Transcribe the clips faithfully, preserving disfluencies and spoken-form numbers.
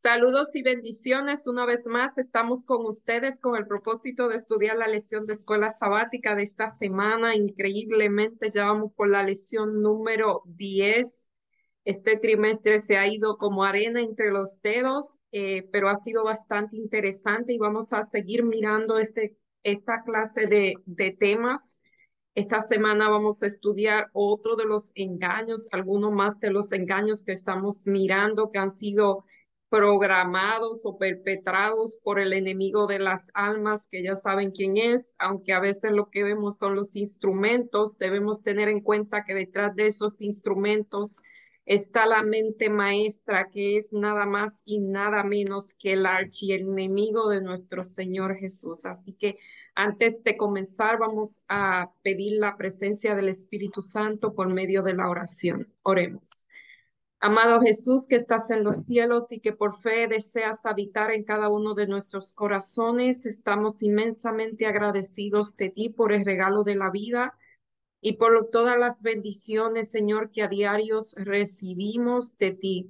Saludos y bendiciones. Una vez más estamos con ustedes con el propósito de estudiar la lección de escuela sabática de esta semana. Increíblemente ya vamos por la lección número diez. Este trimestre se ha ido como arena entre los dedos, eh, pero ha sido bastante interesante y vamos a seguir mirando este, esta clase de, de temas. Esta semana vamos a estudiar otro de los engaños, algunos más de los engaños que estamos mirando que han sido programados o perpetrados por el enemigo de las almas, que ya saben quién es, aunque a veces lo que vemos son los instrumentos. Debemos tener en cuenta que detrás de esos instrumentos está la mente maestra, que es nada más y nada menos que el archienemigo de nuestro Señor Jesús. Así que antes de comenzar, vamos a pedir la presencia del Espíritu Santo por medio de la oración. Oremos. Amado Jesús, que estás en los cielos y que por fe deseas habitar en cada uno de nuestros corazones, estamos inmensamente agradecidos de ti por el regalo de la vida y por todas las bendiciones, Señor, que a diarios recibimos de ti.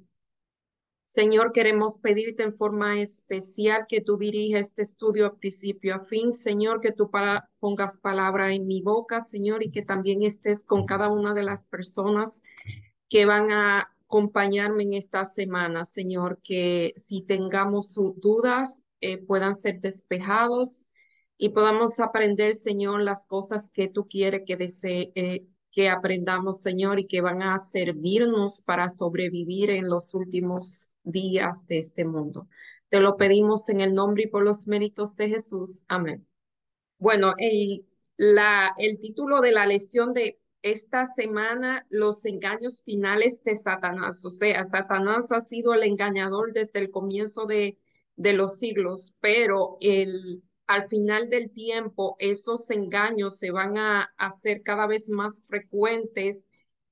Señor, queremos pedirte en forma especial que tú dirijas este estudio a principio a fin. Señor, que tú para, pongas palabra en mi boca, Señor, y que también estés con cada una de las personas que van a acompañarme en esta semana, Señor, que si tengamos sus dudas eh, puedan ser despejados y podamos aprender, Señor, las cosas que tú quieres que desee, eh, que aprendamos, Señor, y que van a servirnos para sobrevivir en los últimos días de este mundo. Te lo pedimos en el nombre y por los méritos de Jesús. Amén. Bueno, el, la, el título de la lección de esta semana, los engaños finales de Satanás. O sea, Satanás ha sido el engañador desde el comienzo de, de los siglos, pero el, al final del tiempo esos engaños se van a hacer cada vez más frecuentes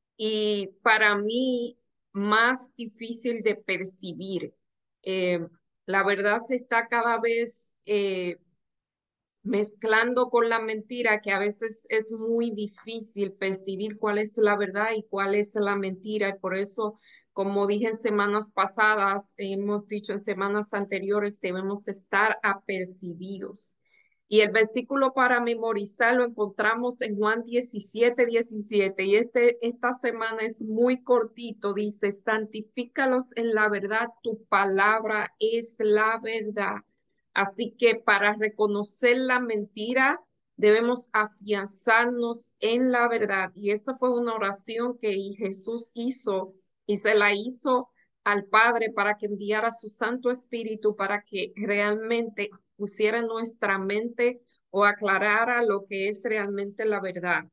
y para mí más difícil de percibir. Eh, la verdad se está cada vez... eh, mezclando con la mentira, que a veces es muy difícil percibir cuál es la verdad y cuál es la mentira. Y por eso, como dije en semanas pasadas, hemos dicho en semanas anteriores, debemos estar apercibidos. Y el versículo para memorizar lo encontramos en Juan diecisiete diecisiete. Y este, esta semana es muy cortito. Dice, santifícalos en la verdad, tu palabra es la verdad. Así que para reconocer la mentira debemos afianzarnos en la verdad. Y esa fue una oración que Jesús hizo y se la hizo al Padre para que enviara su Santo Espíritu para que realmente pusiera en nuestra mente o aclarara lo que es realmente la verdad.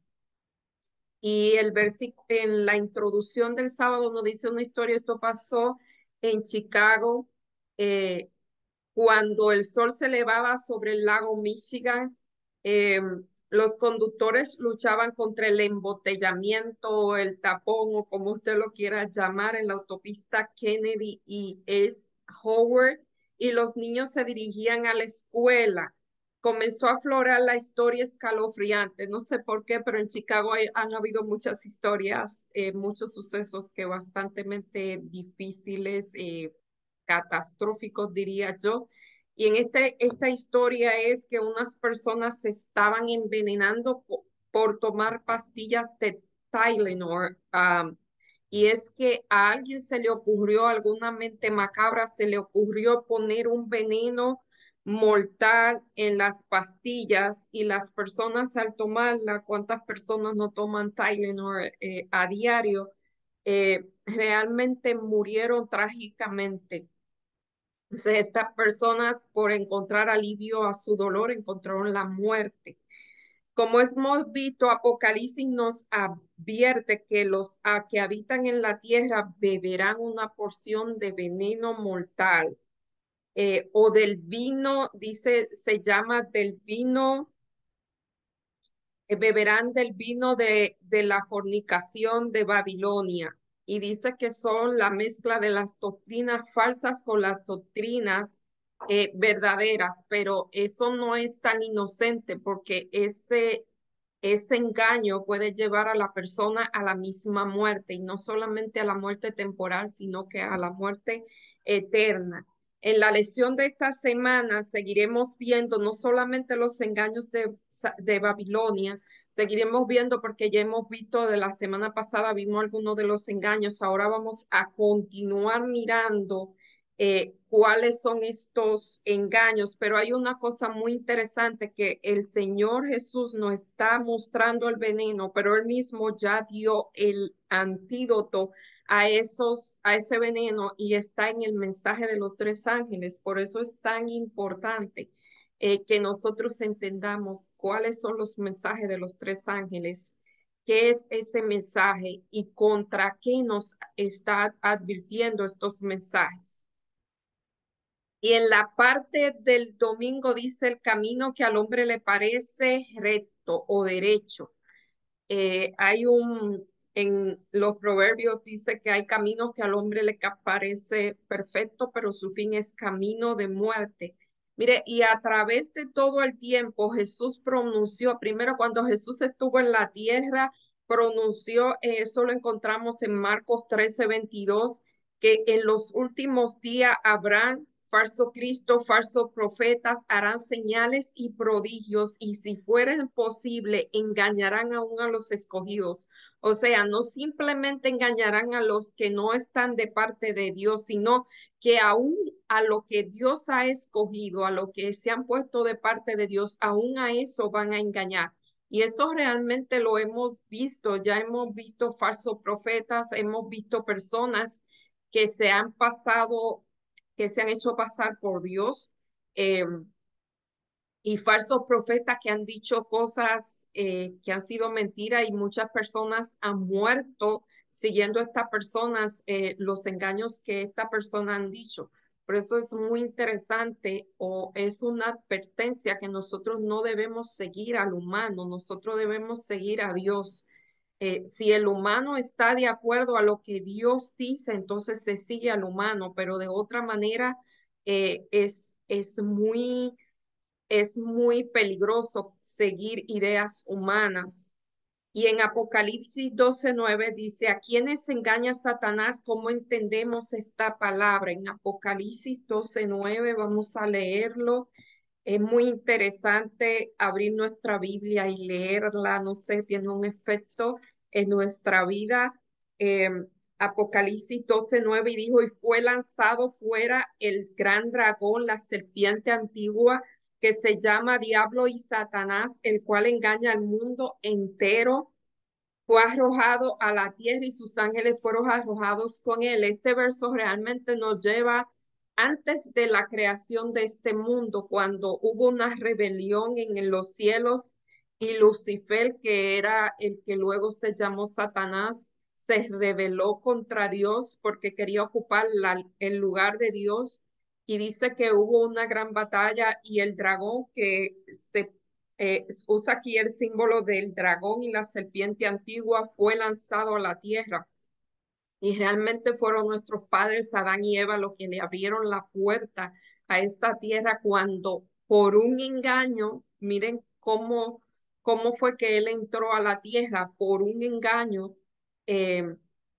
Y el versículo en la introducción del sábado nos dice una historia. Esto pasó en Chicago. Eh, Cuando el sol se elevaba sobre el lago Michigan, eh, los conductores luchaban contra el embotellamiento, el tapón o como usted lo quiera llamar en la autopista Kennedy y es Howard, y los niños se dirigían a la escuela. Comenzó a aflorar la historia escalofriante. No sé por qué, pero en Chicago hay, han habido muchas historias, eh, muchos sucesos que bastante difíciles, eh, catastróficos, diría yo. Y en este, esta historia es que unas personas se estaban envenenando po- por tomar pastillas de Tylenol. Um, y es que a alguien se le ocurrió, a alguna mente macabra, se le ocurrió poner un veneno mortal en las pastillas y las personas al tomarla, ¿cuántas personas no toman Tylenol eh, a diario? Eh, realmente murieron trágicamente. Entonces, estas personas, por encontrar alivio a su dolor, encontraron la muerte. Como hemos visto, Apocalipsis nos advierte que los a, que habitan en la tierra beberán una porción de veneno mortal, eh, o del vino, dice, se llama del vino, eh, beberán del vino de, de la fornicación de Babilonia. Y dice que son la mezcla de las doctrinas falsas con las doctrinas eh, verdaderas, pero eso no es tan inocente porque ese, ese engaño puede llevar a la persona a la misma muerte y no solamente a la muerte temporal, sino que a la muerte eterna. En la lección de esta semana seguiremos viendo no solamente los engaños de, de Babilonia, seguiremos viendo porque ya hemos visto de la semana pasada, vimos algunos de los engaños, ahora vamos a continuar mirando eh, cuáles son estos engaños, pero hay una cosa muy interesante que el Señor Jesús nos está mostrando el veneno, pero él mismo ya dio el antídoto a esos, a ese veneno y está en el mensaje de los tres ángeles. Por eso es tan importante eh, que nosotros entendamos cuáles son los mensajes de los tres ángeles, qué es ese mensaje y contra qué nos está advirtiendo estos mensajes. Y en la parte del domingo dice el camino que al hombre le parece recto o derecho. Eh, hay un, en los proverbios dice que hay caminos que al hombre le parece perfecto, pero su fin es camino de muerte. Mire, y a través de todo el tiempo Jesús pronunció, primero cuando Jesús estuvo en la tierra, pronunció, eh, eso lo encontramos en Marcos trece veintidós, que en los últimos días habrán falso Cristo, falsos profetas, harán señales y prodigios, y si fuera posible, engañarán aún a los escogidos. O sea, no simplemente engañarán a los que no están de parte de Dios, sino que aún a lo que Dios ha escogido, a lo que se han puesto de parte de Dios, aún a eso van a engañar. Y eso realmente lo hemos visto, ya hemos visto falsos profetas, hemos visto personas que se han pasado, que se han hecho pasar por Dios, eh, y falsos profetas que han dicho cosas eh, que han sido mentiras y muchas personas han muerto siguiendo a estas personas, eh, los engaños que estas personas han dicho. Por eso es muy interesante o es una advertencia que nosotros no debemos seguir al humano, nosotros debemos seguir a Dios. Eh, si el humano está de acuerdo a lo que Dios dice, entonces se sigue al humano, pero de otra manera eh, es, es muy es muy peligroso seguir ideas humanas. Y en Apocalipsis doce nueve dice, ¿a quiénes engaña Satanás? ¿Cómo entendemos esta palabra? En Apocalipsis doce nueve vamos a leerlo. Es muy interesante abrir nuestra Biblia y leerla, no sé, tiene un efecto en nuestra vida. Eh, Apocalipsis doce nueve y dijo, y fue lanzado fuera el gran dragón, la serpiente antigua, que se llama Diablo y Satanás, el cual engaña al mundo entero. Fue arrojado a la tierra y sus ángeles fueron arrojados con él. Este verso realmente nos lleva antes de la creación de este mundo, cuando hubo una rebelión en los cielos y Lucifer, que era el que luego se llamó Satanás, se rebeló contra Dios porque quería ocupar la, el lugar de Dios. Y dice que hubo una gran batalla y el dragón que se eh, usa aquí el símbolo del dragón y la serpiente antigua, fue lanzado a la tierra. Y realmente fueron nuestros padres, Adán y Eva, los que le abrieron la puerta a esta tierra cuando por un engaño, miren cómo, cómo fue que él entró a la tierra, por un engaño. Eh,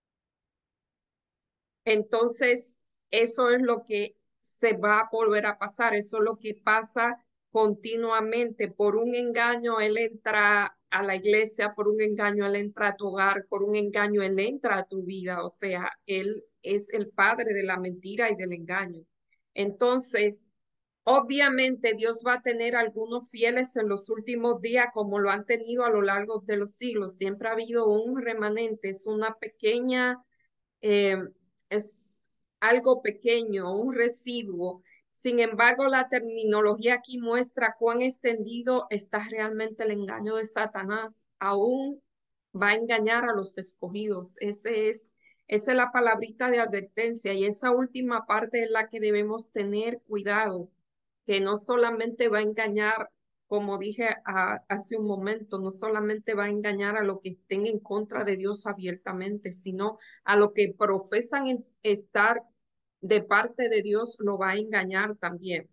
entonces, eso es lo que se va a volver a pasar, eso es lo que pasa continuamente. Por un engaño, él entra a la iglesia, por un engaño, él entra a tu hogar, por un engaño, él entra a tu vida. O sea, él es el padre de la mentira y del engaño. Entonces, obviamente Dios va a tener algunos fieles en los últimos días, como lo han tenido a lo largo de los siglos. Siempre ha habido un remanente, es una pequeña eh, es algo pequeño, un residuo. Sin embargo, la terminología aquí muestra cuán extendido está realmente el engaño de Satanás. Aún va a engañar a los escogidos. Ese es, esa es la palabrita de advertencia y esa última parte es la que debemos tener cuidado, que no solamente va a engañar, como dije a, hace un momento, no solamente va a engañar a los que estén en contra de Dios abiertamente, sino a los que profesan en estar de parte de Dios, lo va a engañar también.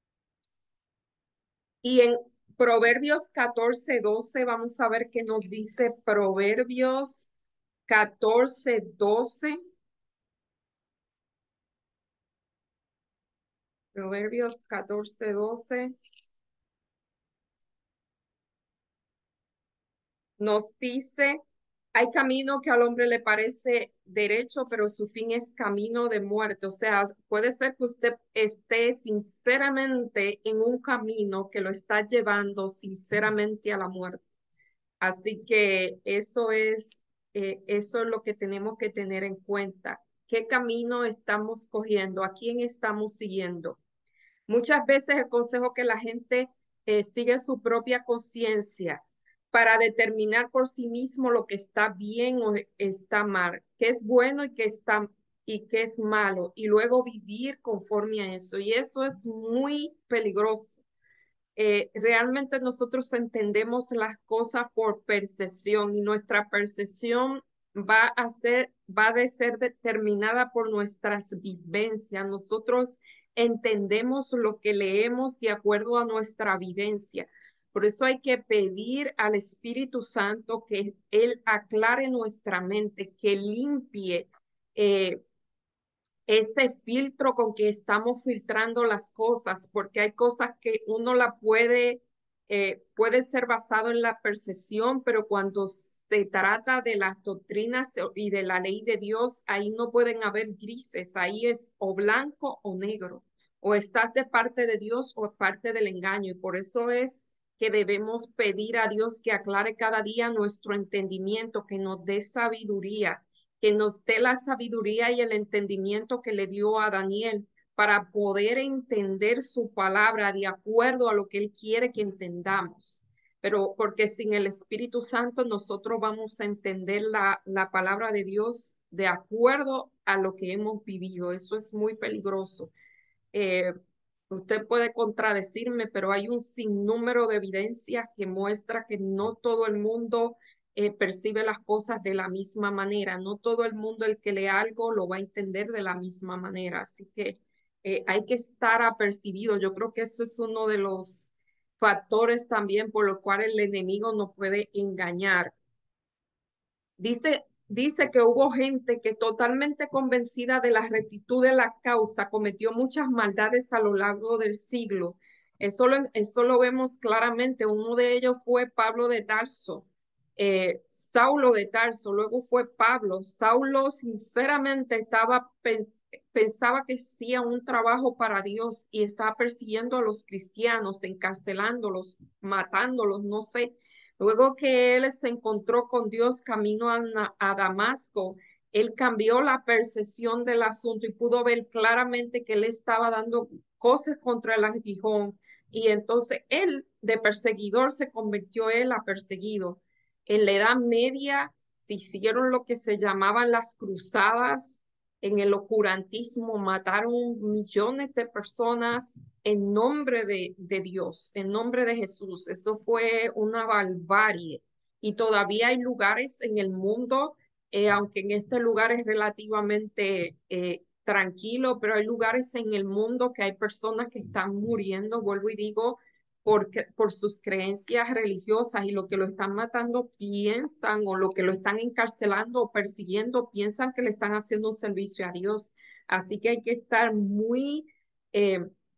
Y en Proverbios catorce doce vamos a ver qué nos dice Proverbios catorce doce. Proverbios catorce doce nos dice, hay camino que al hombre le parece derecho, pero su fin es camino de muerte. O sea, puede ser que usted esté sinceramente en un camino que lo está llevando sinceramente a la muerte. Así que eso es, eh, eso es lo que tenemos que tener en cuenta. ¿Qué camino estamos cogiendo? ¿A quién estamos siguiendo? Muchas veces el consejo que la gente eh, sigue su propia conciencia para determinar por sí mismo lo que está bien o está mal, qué es bueno y qué está y qué es malo, y luego vivir conforme a eso. Y eso es muy peligroso. Eh, realmente nosotros entendemos las cosas por percepción y nuestra percepción va a ser, va a de ser determinada por nuestras vivencias. Nosotros entendemos lo que leemos de acuerdo a nuestra vivencia. Por eso hay que pedir al Espíritu Santo que Él aclare nuestra mente, que limpie eh, ese filtro con que estamos filtrando las cosas, porque hay cosas que uno la puede, eh, puede ser basado en la percepción, pero cuando se trata de las doctrinas y de la ley de Dios, ahí no pueden haber grises, ahí es o blanco o negro, o estás de parte de Dios o parte del engaño, y por eso es que debemos pedir a Dios que aclare cada día nuestro entendimiento, que nos dé sabiduría, que nos dé la sabiduría y el entendimiento que le dio a Daniel para poder entender su palabra de acuerdo a lo que él quiere que entendamos. Pero porque sin el Espíritu Santo nosotros vamos a entender la, la palabra de Dios de acuerdo a lo que hemos vivido. Eso es muy peligroso. Eh, Usted puede contradecirme, pero hay un sinnúmero de evidencias que muestra que no todo el mundo eh, percibe las cosas de la misma manera. No todo el mundo el que lee algo lo va a entender de la misma manera. Así que eh, hay que estar apercibido. Yo creo que eso es uno de los factores también por lo cual el enemigo no puede engañar. Dice, dice que hubo gente que totalmente convencida de la rectitud de la causa cometió muchas maldades a lo largo del siglo. Eso lo, eso lo vemos claramente. Uno de ellos fue Pablo de Tarso, eh, Saulo de Tarso, luego fue Pablo. Saulo sinceramente estaba, pens pensaba que hacía un trabajo para Dios y estaba persiguiendo a los cristianos, encarcelándolos, matándolos, no sé. Luego que él se encontró con Dios camino a, a Damasco, él cambió la percepción del asunto y pudo ver claramente que él estaba dando cosas contra el aguijón. Y entonces él de perseguidor se convirtió él a perseguido. En la Edad Media se hicieron lo que se llamaban las cruzadas. En el oscurantismo mataron millones de personas en nombre de, de Dios, en nombre de Jesús. Eso fue una barbarie. Y todavía hay lugares en el mundo, eh, aunque en este lugar es relativamente eh, tranquilo, pero hay lugares en el mundo que hay personas que están muriendo, vuelvo y digo, porque, por sus creencias religiosas, y lo que lo están matando piensan, o lo que lo están encarcelando o persiguiendo, piensan que le están haciendo un servicio a Dios. Así que hay que estar muy, eh,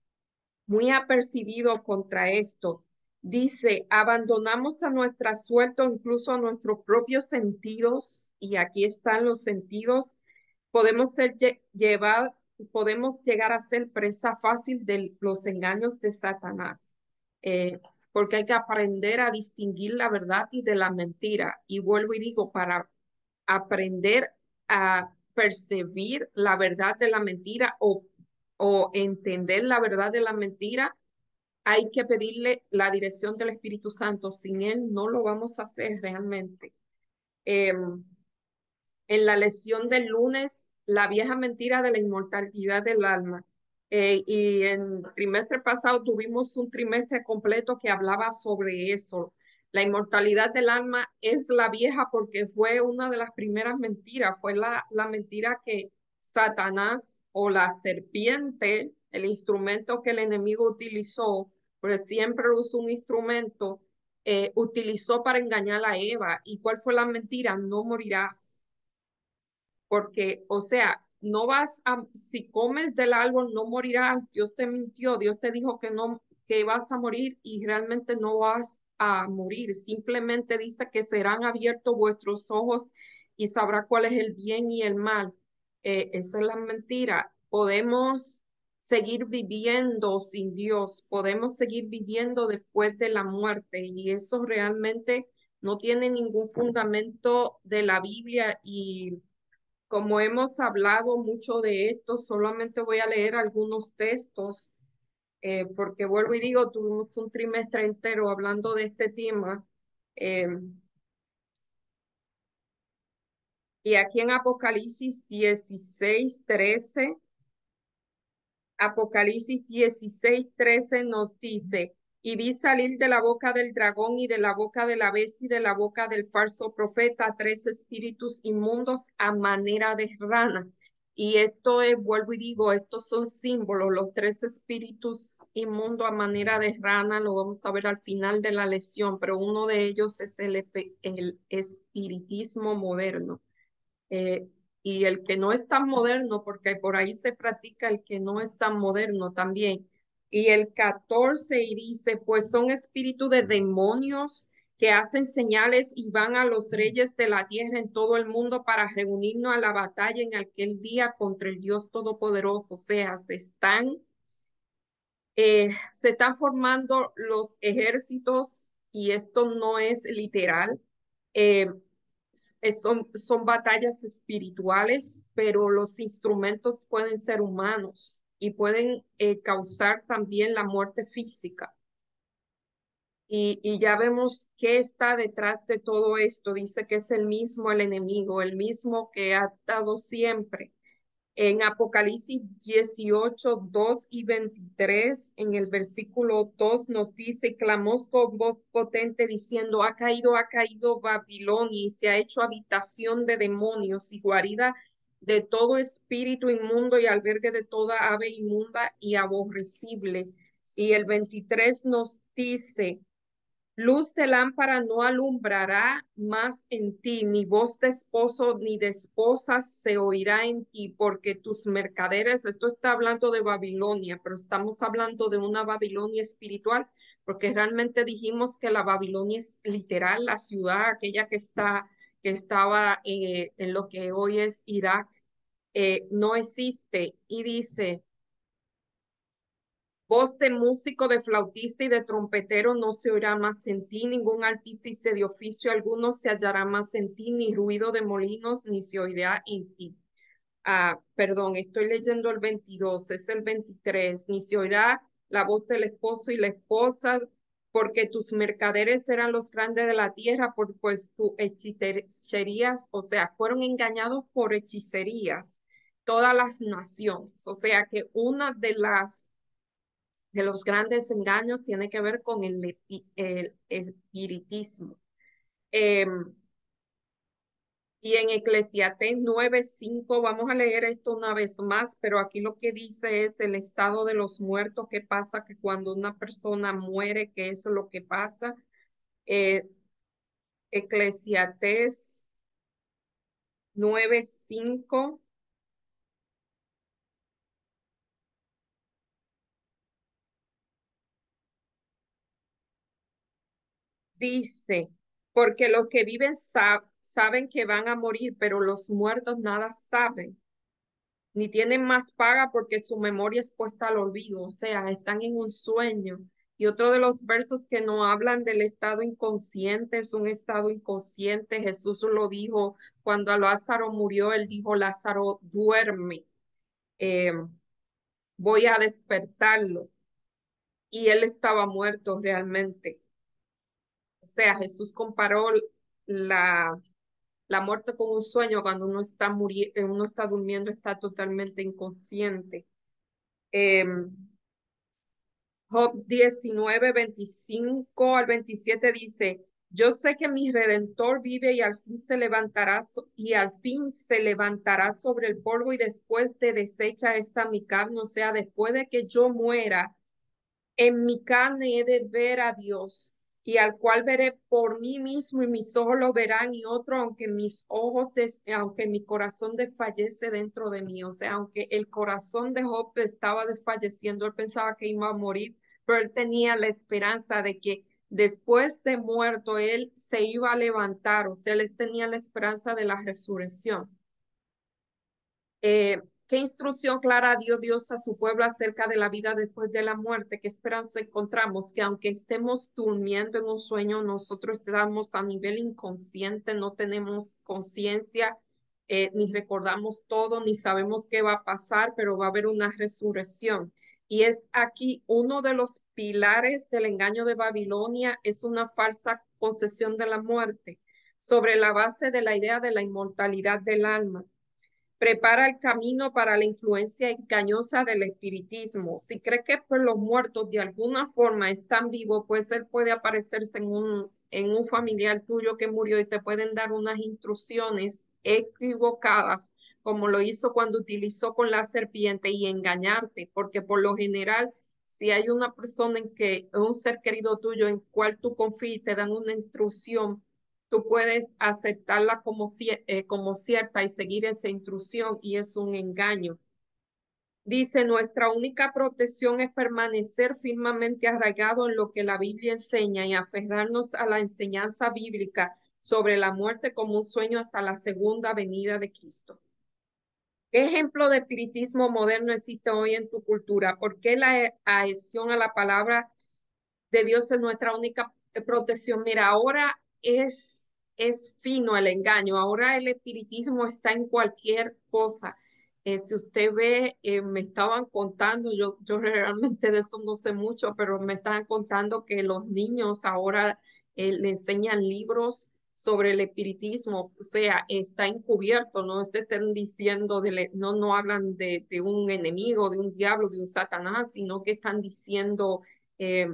muy apercibidos contra esto. Dice, abandonamos a nuestra suerte o incluso a nuestros propios sentidos, y aquí están los sentidos. Podemos ser lle- llevar, podemos llegar a ser presa fácil de los engaños de Satanás, eh, porque hay que aprender a distinguir la verdad y de la mentira. Y vuelvo y digo, para aprender a percibir la verdad de la mentira o, o entender la verdad de la mentira, hay que pedirle la dirección del Espíritu Santo. Sin él no lo vamos a hacer realmente. Em, en la lección del lunes, la vieja mentira de la inmortalidad del alma. Eh, y en trimestre pasado tuvimos un trimestre completo que hablaba sobre eso. La inmortalidad del alma es la vieja porque fue una de las primeras mentiras, fue la, la mentira que Satanás o la serpiente, el instrumento que el enemigo utilizó, porque siempre usa un instrumento, eh, utilizó para engañar a Eva. ¿Y cuál fue la mentira? No morirás porque, o sea, no vas a, si comes del árbol no morirás, Dios te mintió, Dios te dijo que no, que vas a morir y realmente no vas a morir. Simplemente dice que serán abiertos vuestros ojos y sabrá cuál es el bien y el mal. Eh, esa es la mentira. Podemos seguir viviendo sin Dios, podemos seguir viviendo después de la muerte y eso realmente no tiene ningún fundamento de la Biblia y como hemos hablado mucho de esto, solamente voy a leer algunos textos, eh, porque vuelvo y digo, tuvimos un trimestre entero hablando de este tema. eh, y aquí en Apocalipsis dieciséis trece Apocalipsis dieciséis trece nos dice, y vi salir de la boca del dragón y de la boca de la bestia y de la boca del falso profeta tres espíritus inmundos a manera de rana. Y esto es, vuelvo y digo, estos son símbolos, los tres espíritus inmundos a manera de rana, lo vamos a ver al final de la lección, pero uno de ellos es el, el espiritismo moderno. Eh, y el que no es tan moderno, porque por ahí se practica el que no es tan moderno también. Y el catorce y dice, pues son espíritus de demonios que hacen señales y van a los reyes de la tierra en todo el mundo para reunirnos a la batalla en aquel día contra el Dios Todopoderoso. O sea, se están eh, se están formando los ejércitos y esto no es literal. Eh, son, son batallas espirituales, pero los instrumentos pueden ser humanos y pueden eh, causar también la muerte física. Y, y ya vemos qué está detrás de todo esto. Dice que es el mismo el enemigo, el mismo que ha estado siempre. En Apocalipsis dieciocho dos y veintitrés, en el versículo dos nos dice, clamó con voz potente diciendo, ha caído, ha caído Babilonia y se ha hecho habitación de demonios y guarida de todo espíritu inmundo y albergue de toda ave inmunda y aborrecible. Y el veintitrés nos dice, luz de lámpara no alumbrará más en ti, ni voz de esposo ni de esposa se oirá en ti, porque tus mercaderes, esto está hablando de Babilonia, pero estamos hablando de una Babilonia espiritual, porque realmente dijimos que la Babilonia es literal, la ciudad, aquella que está, que estaba eh, en lo que hoy es Irak, eh, no existe. Y dice, voz de músico, de flautista y de trompetero no se oirá más en ti, ningún artífice de oficio alguno se hallará más en ti, ni ruido de molinos ni se oirá en ti. Ah, perdón, estoy leyendo el veintidós, es el veintitrés, ni se oirá la voz del esposo y la esposa, porque tus mercaderes serán los grandes de la tierra, por, pues tus hechicerías, o sea, fueron engañados por hechicerías todas las naciones. O sea que una de las de los grandes engaños tiene que ver con el, epi- el espiritismo. Eh, y en Eclesiastés nueve cinco vamos a leer esto una vez más, pero aquí lo que dice es el estado de los muertos, qué pasa que cuando una persona muere, que eso es lo que pasa. Eh, Eclesiastés nueve cinco dice, porque los que viven sab- saben que van a morir, pero los muertos nada saben ni tienen más paga porque su memoria es puesta al olvido, o sea, están en un sueño. Y otro de los versos que no hablan del estado inconsciente es un estado inconsciente. Jesús lo dijo cuando Lázaro murió, él dijo, Lázaro duerme, eh, voy a despertarlo. Y él estaba muerto realmente. O sea, Jesús comparó la, la muerte con un sueño cuando uno está, muri uno está durmiendo, está totalmente inconsciente. Eh, Job diecinueve veinticinco al veintisiete dice, yo sé que mi redentor vive y al fin se levantará so- y al fin se levantará sobre el polvo y después de deshecha esta mi carne, o sea, después de que yo muera, en mi carne he de ver a Dios y al cual veré por mí mismo y mis ojos lo verán y otro, aunque mis ojos, des- aunque mi corazón desfallece dentro de mí. O sea, aunque el corazón de Job estaba desfalleciendo, él pensaba que iba a morir, pero él tenía la esperanza de que después de muerto él se iba a levantar. O sea, él tenía la esperanza de la resurrección. Eh, ¿Qué instrucción clara dio Dios a su pueblo acerca de la vida después de la muerte? ¿Qué esperanza encontramos? Que aunque estemos durmiendo en un sueño, nosotros estamos a nivel inconsciente, no tenemos conciencia, eh, ni recordamos todo, ni sabemos qué va a pasar, pero va a haber una resurrección. Y es aquí uno de los pilares del engaño de Babilonia, es una falsa concesión de la muerte, sobre la base de la idea de la inmortalidad del alma. Prepara el camino para la influencia engañosa del espiritismo. Si cree que pues, los muertos de alguna forma están vivos, pues él puede aparecerse en un, en un familiar tuyo que murió y te pueden dar unas instrucciones equivocadas, como lo hizo cuando utilizó con la serpiente y engañarte, porque por lo general, si hay una persona en que, un ser querido tuyo en cual tú confías y te dan una instrucción, tú puedes aceptarla como, eh, como cierta y seguir esa intrusión y es un engaño. Dice, nuestra única protección es permanecer firmemente arraigado en lo que la Biblia enseña y aferrarnos a la enseñanza bíblica sobre la muerte como un sueño hasta la segunda venida de Cristo. ¿Qué ejemplo de espiritismo moderno existe hoy en tu cultura? ¿Por qué la adhesión a la palabra de Dios es nuestra única protección? Mira, ahora es, es fino el engaño, ahora el espiritismo está en cualquier cosa. Eh, si usted ve, eh, me estaban contando, yo, yo realmente de eso no sé mucho, pero me estaban contando que los niños ahora eh, le enseñan libros sobre el espiritismo, o sea, está encubierto, no te estén diciendo, de, no, no hablan de, de un enemigo, de un diablo, de un satanás, sino que están diciendo eh,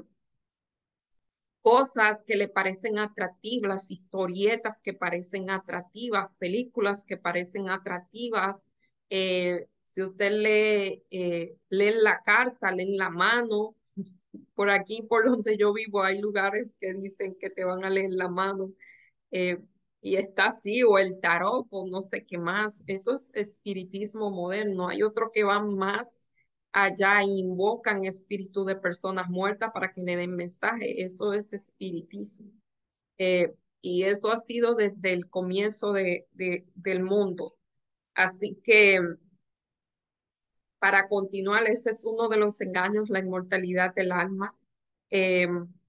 cosas que le parecen atractivas, historietas que parecen atractivas, películas que parecen atractivas. Eh, si usted lee, eh, lee la carta, lee la mano, por aquí, por donde yo vivo, hay lugares que dicen que te van a leer la mano. eh, y está así, o el tarot, o no sé qué más. Eso es espiritismo moderno. Hay otro que va más allá, e invocan espíritu de personas muertas para que le den mensaje. Eso es espiritismo. Eh, y eso ha sido desde el comienzo de, de, del mundo. Así que para continuar, ese es uno de los engaños, la inmortalidad del alma. Eh,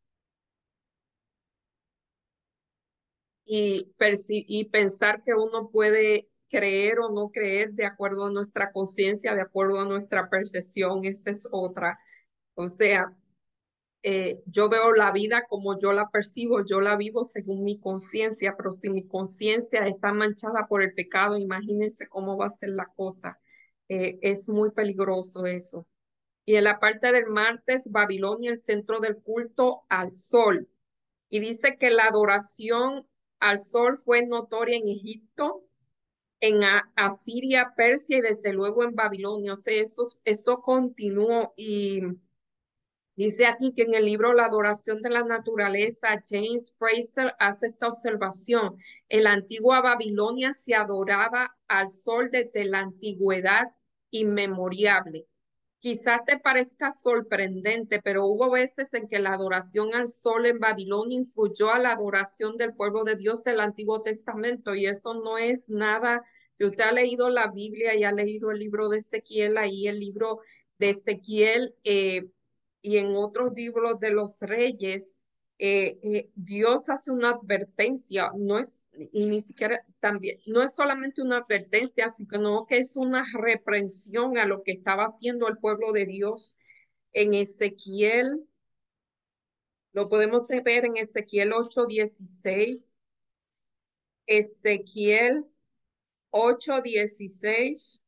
y, y pensar que uno puede creer o no creer de acuerdo a nuestra conciencia, de acuerdo a nuestra percepción, esa es otra. O sea, eh, yo veo la vida como yo la percibo, yo la vivo según mi conciencia, pero si mi conciencia está manchada por el pecado, imagínense cómo va a ser la cosa. Eh, es muy peligroso eso. Y en la parte del martes, Babilonia, el centro del culto al sol. Y dice que la adoración al sol fue notoria en Egipto, en A- Asiria, Persia y desde luego en Babilonia. O sea, eso, eso continuó. Y dice aquí que en el libro La adoración de la naturaleza, James Fraser hace esta observación. En la antigua Babilonia se adoraba al sol desde la antigüedad inmemoriable. Quizás te parezca sorprendente, pero hubo veces en que la adoración al sol en Babilonia influyó a la adoración del pueblo de Dios del Antiguo Testamento, y eso no es nada. Si usted ha leído la Biblia y ha leído el libro de Ezequiel, ahí el libro de Ezequiel eh, y en otros libros de los reyes, eh, eh, Dios hace una advertencia, no es, y ni siquiera también, no es solamente una advertencia, sino que es una reprensión a lo que estaba haciendo el pueblo de Dios en Ezequiel. Lo podemos ver en Ezequiel ocho dieciséis. Ezequiel ocho dieciséis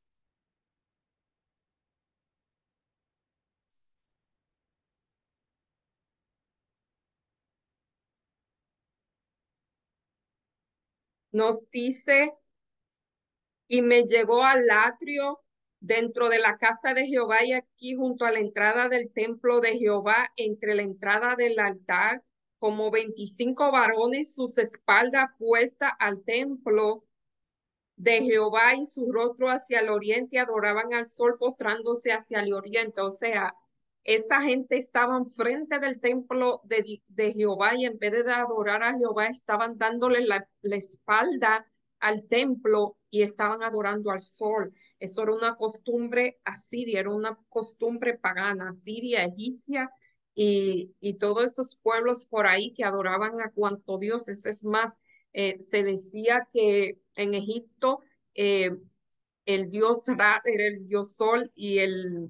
nos dice: y me llevó al atrio dentro de la casa de Jehová, y aquí junto a la entrada del templo de Jehová, entre la entrada del altar como veinticinco varones, sus espaldas puestas al templo de Jehová y su rostro hacia el oriente, adoraban al sol postrándose hacia el oriente. O sea, esa gente estaba enfrente del templo de, de Jehová y en vez de adorar a Jehová, estaban dándole la, la espalda al templo y estaban adorando al sol. Eso era una costumbre asiria, era una costumbre pagana, asiria, egipcia y, y todos esos pueblos por ahí que adoraban a cuanto dioses. Es más, eh, se decía que en Egipto eh, el dios Ra era el dios Sol y el,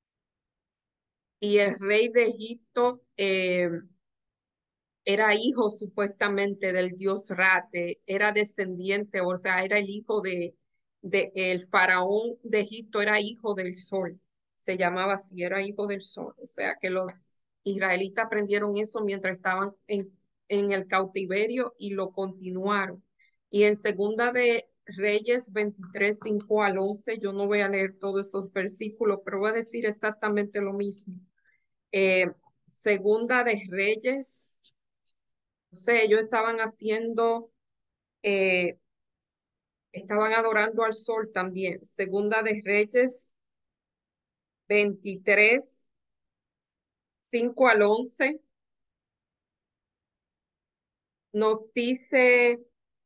y el rey de Egipto eh, era hijo supuestamente del dios Ra, de- era descendiente, o sea, era el hijo de, de el faraón de Egipto, era hijo del sol, se llamaba así, era hijo del sol. O sea que los israelitas aprendieron eso mientras estaban en, en el cautiverio y lo continuaron. Y en segunda de Reyes veintitrés cinco al once, yo no voy a leer todos esos versículos, pero voy a decir exactamente lo mismo. Eh, segunda de Reyes, o sea, ellos estaban haciendo, eh, estaban adorando al sol también. Segunda de Reyes veintitrés cinco al once nos dice,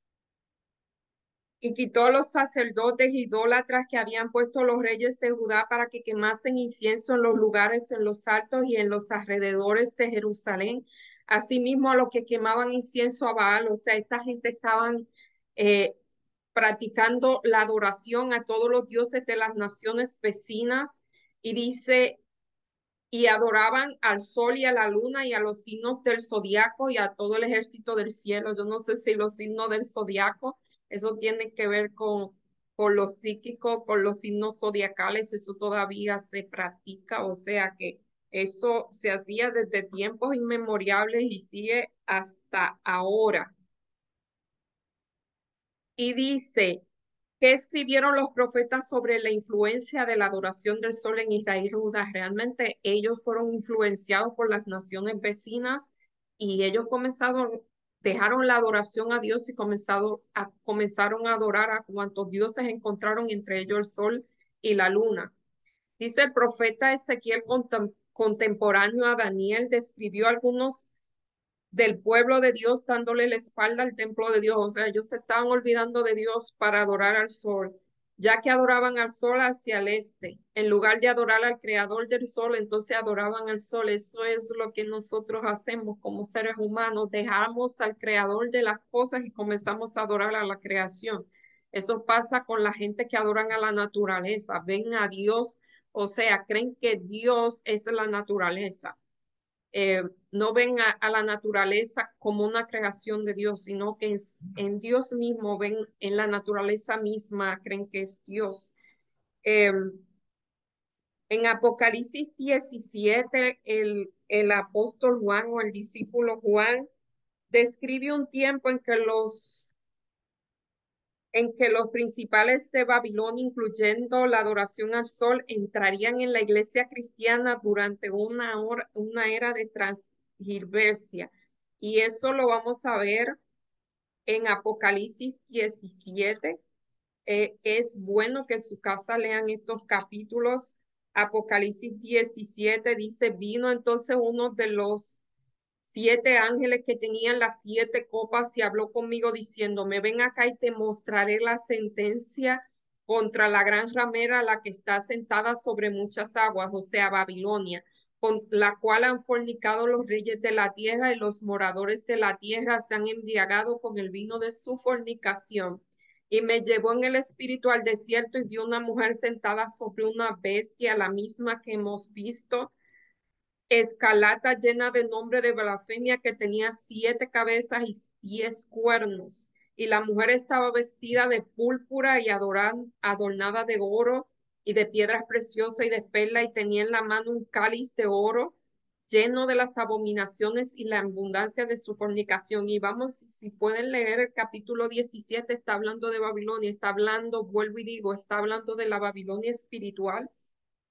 y quitó los sacerdotes idólatras que habían puesto los reyes de Judá para que quemasen incienso en los lugares, en los altos y en los alrededores de Jerusalén, asimismo a los que quemaban incienso a Baal. O sea, esta gente estaban eh, practicando la adoración a todos los dioses de las naciones vecinas, y dice, y adoraban al sol y a la luna y a los signos del zodiaco y a todo el ejército del cielo. Yo no sé si los signos del zodiaco, eso tiene que ver con, con lo psíquico, con los signos zodiacales, eso todavía se practica. O sea que eso se hacía desde tiempos inmemoriales y sigue hasta ahora. Y dice, ¿qué escribieron los profetas sobre la influencia de la adoración del sol en Israel y Judá? Realmente ellos fueron influenciados por las naciones vecinas y ellos comenzaron, dejaron la adoración a Dios y comenzado a, comenzaron a adorar a cuantos dioses encontraron, entre ellos el sol y la luna. Dice el profeta Ezequiel contem contemporáneo a Daniel, describió algunos del pueblo de Dios dándole la espalda al templo de Dios. O sea, ellos se estaban olvidando de Dios para adorar al sol, ya que adoraban al sol hacia el este. En lugar de adorar al creador del sol, entonces adoraban al sol. Eso es lo que nosotros hacemos como seres humanos. Dejamos al creador de las cosas y comenzamos a adorar a la creación. Eso pasa con la gente que adoran a la naturaleza. Ven a Dios, o sea, creen que Dios es la naturaleza. Eh, no ven a, a, la naturaleza como una creación de Dios, sino que es, en Dios mismo ven en la naturaleza misma, creen que es Dios. Eh, en Apocalipsis diecisiete, el, el apóstol Juan o el discípulo Juan describe un tiempo en que los en que los principales de Babilonia, incluyendo la adoración al sol, entrarían en la iglesia cristiana durante una, hora, una era de transgirversia. Y eso lo vamos a ver en Apocalipsis diecisiete. Eh, es bueno que en su casa lean estos capítulos. Apocalipsis diecisiete dice, vino entonces uno de los siete ángeles que tenían las siete copas y habló conmigo diciéndome, ven acá y te mostraré la sentencia contra la gran ramera, la que está sentada sobre muchas aguas, o sea, Babilonia, con la cual han fornicado los reyes de la tierra, y los moradores de la tierra se han embriagado con el vino de su fornicación. Y me llevó en el espíritu al desierto y vi una mujer sentada sobre una bestia, la misma que hemos visto, escarlata, llena de nombre de blasfemia, que tenía siete cabezas y diez cuernos. Y la mujer estaba vestida de púrpura y adoran, adornada de oro y de piedras preciosas y de perla, y tenía en la mano un cáliz de oro lleno de las abominaciones y la abundancia de su fornicación. Y vamos, si pueden leer el capítulo diecisiete, está hablando de Babilonia, está hablando, vuelvo y digo, está hablando de la Babilonia espiritual,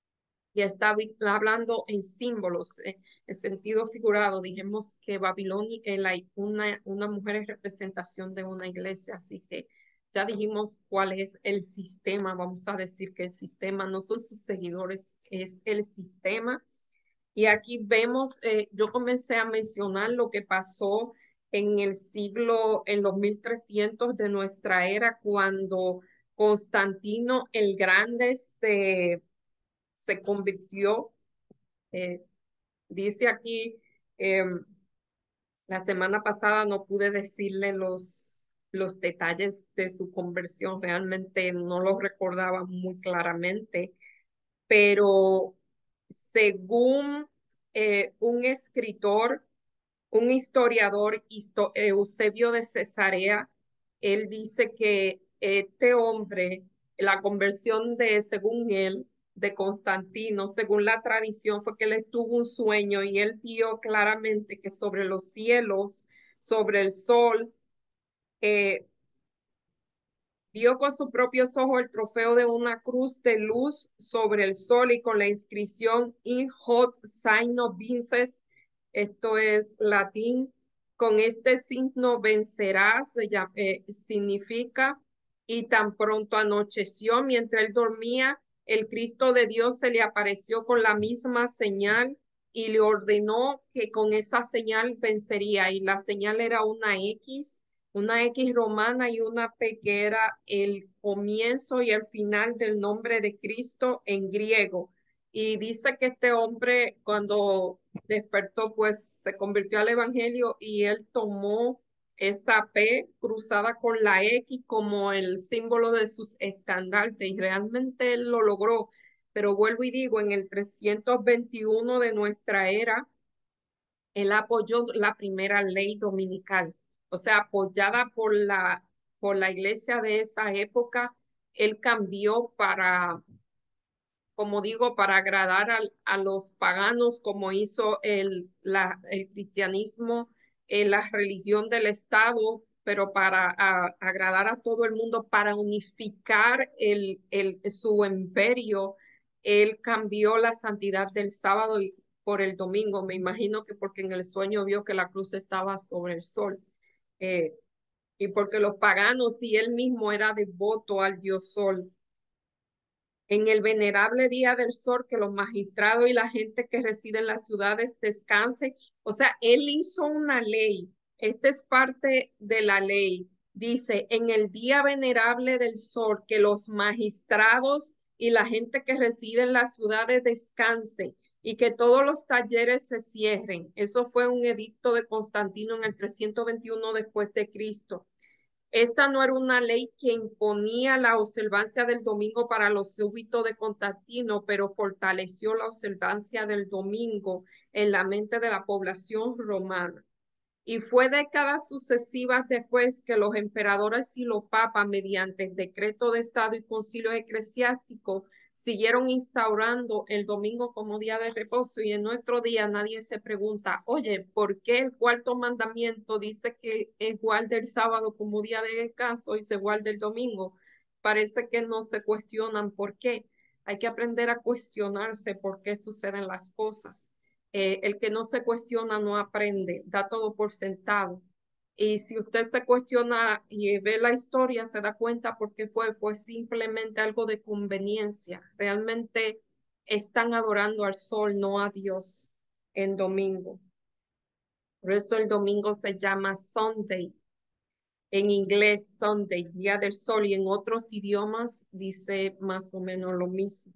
y está vi- hablando en símbolos, eh, en sentido figurado. Dijimos que Babilonia, eh, la- una, una mujer es representación de una iglesia, así que ya dijimos cuál es el sistema. Vamos a decir que el sistema no son sus seguidores, es el sistema. Y aquí vemos, eh, yo comencé a mencionar lo que pasó en el siglo, en los mil trescientos de nuestra era, cuando Constantino el Grande se se convirtió, eh, dice aquí, eh, la semana pasada no pude decirle los, los detalles de su conversión, realmente no lo recordaba muy claramente, pero según eh, un escritor, un historiador, histo- Eusebio de Cesarea, él dice que este hombre, la conversión de, según él, de Constantino, según la tradición, fue que él tuvo un sueño y él vio claramente que sobre los cielos, sobre el sol, eh, vio con sus propios ojos el trofeo de una cruz de luz sobre el sol y con la inscripción In hoc signo vinces, esto es latín, con este signo vencerás, se llama- eh, significa, y tan pronto anocheció, mientras él dormía, el Cristo de Dios se le apareció con la misma señal y le ordenó que con esa señal vencería, y la señal era una X, una X romana y una P que era el comienzo y el final del nombre de Cristo en griego. Y dice que este hombre cuando despertó, pues se convirtió al evangelio y él tomó esa P cruzada con la X como el símbolo de sus estandartes y realmente él lo logró. Pero vuelvo y digo, en el trescientos veintiuno de nuestra era, él apoyó la primera ley dominical, o sea, apoyada por la, por la iglesia de esa época, él cambió para, como digo, para agradar al- a, los paganos, como hizo el, la, el cristianismo, eh, la religión del Estado, pero para a- agradar a todo el mundo, para unificar el, el, su imperio, él cambió la santidad del sábado y, por el domingo. Me imagino que porque en el sueño vio que la cruz estaba sobre el sol. eh, y porque los paganos y él mismo era devoto al dios sol, en el venerable día del sol, que los magistrados y la gente que reside en las ciudades descansen. O sea, él hizo una ley. Esta es parte de la ley. Dice, en el día venerable del sol, que los magistrados y la gente que reside en las ciudades descansen y que todos los talleres se cierren. Eso fue un edicto de Constantino en el trescientos veintiuno después de Cristo. Esta no era una ley que imponía la observancia del domingo para los súbditos de Constantino, pero fortaleció la observancia del domingo en la mente de la población romana. Y fue décadas sucesivas después que los emperadores y los papas, mediante decreto de Estado y concilio eclesiástico, siguieron instaurando el domingo como día de reposo. Y en nuestro día nadie se pregunta, oye, ¿por qué el cuarto mandamiento dice que es guarda el sábado como día de descanso y se guarda el domingo? Parece que no se cuestionan por qué. Hay que aprender a cuestionarse por qué suceden las cosas. Eh, el que no se cuestiona no aprende, da todo por sentado. Y si usted se cuestiona y ve la historia, se da cuenta por qué fue, fue simplemente algo de conveniencia. Realmente están adorando al sol, no a Dios en domingo. Por eso el domingo se llama Sunday. En inglés, Sunday, día del sol, y en otros idiomas dice más o menos lo mismo.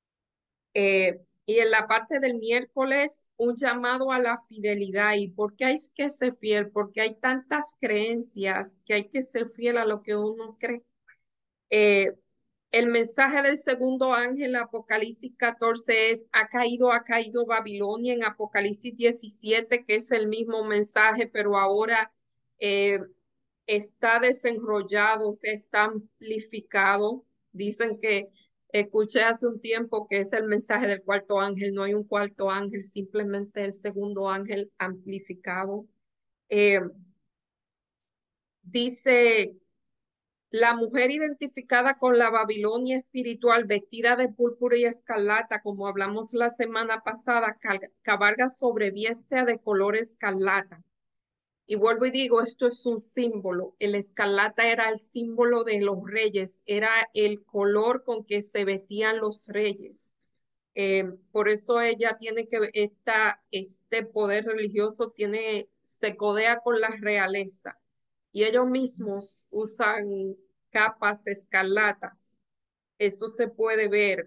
Eh, y en la parte del miércoles, un llamado a la fidelidad. ¿Y por qué hay que ser fiel? Porque hay tantas creencias que hay que ser fiel a lo que uno cree. Eh, el mensaje del segundo ángel, Apocalipsis catorce, es, ha caído, ha caído Babilonia, en Apocalipsis diecisiete, que es el mismo mensaje, pero ahora eh, está desenrollado, se está amplificado. Dicen que escuché hace un tiempo que es el mensaje del cuarto ángel, no hay un cuarto ángel, simplemente el segundo ángel amplificado. Eh, dice La mujer identificada con la Babilonia espiritual, vestida de púrpura y escarlata, como hablamos la semana pasada, cabalga sobre bestia de color escarlata. Y vuelvo y digo, esto es un símbolo. El escarlata era el símbolo de los reyes, era el color con que se vestían los reyes. Eh, por eso ella tiene que, esta, este poder religioso tiene, se codea con la realeza. Y ellos mismos usan capas escarlatas. Eso se puede ver.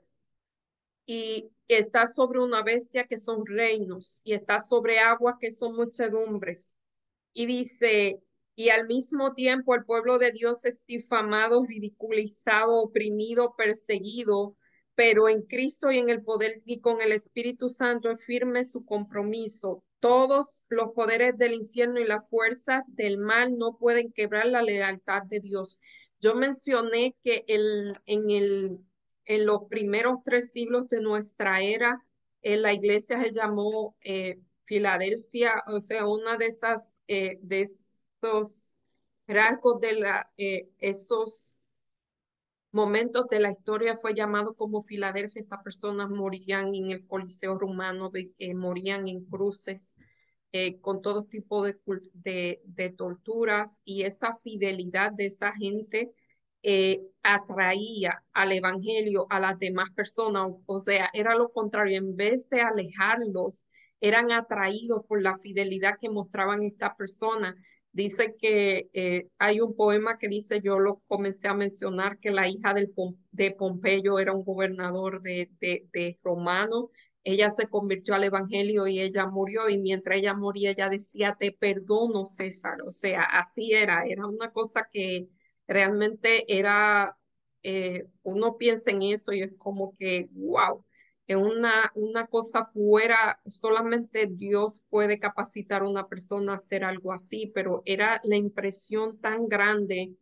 Y está sobre una bestia que son reinos, y está sobre agua que son muchedumbres. Y dice, y al mismo tiempo el pueblo de Dios es difamado, ridiculizado, oprimido, perseguido, pero en Cristo y en el poder y con el Espíritu Santo es firme su compromiso. Todos los poderes del infierno y la fuerza del mal no pueden quebrar la lealtad de Dios. Yo mencioné que el, en, el, en los primeros tres siglos de nuestra era, eh, la iglesia se llamó eh, Filadelfia, o sea, una de esas, eh, de estos rasgos de la, eh, esos momentos de la historia fue llamado como Filadelfia. Estas personas morían en el Coliseo Romano, eh, morían en cruces, eh, con todo tipo de, de, de, torturas, y esa fidelidad de esa gente eh, atraía al evangelio a las demás personas. O sea, era lo contrario, en vez de alejarlos, eran atraídos por la fidelidad que mostraban estas personas. Dice que eh, hay un poema que dice, yo lo comencé a mencionar, que la hija del Pom de Pompeyo era un gobernador de, de, de romano. Ella se convirtió al evangelio y ella murió, y mientras ella moría ella decía, te perdono, César. O sea, así era, era una cosa que realmente era, eh, uno piensa en eso y es como que, wow, es una, una cosa fuera, solamente Dios puede capacitar a una persona a hacer algo así, pero era la impresión tan grande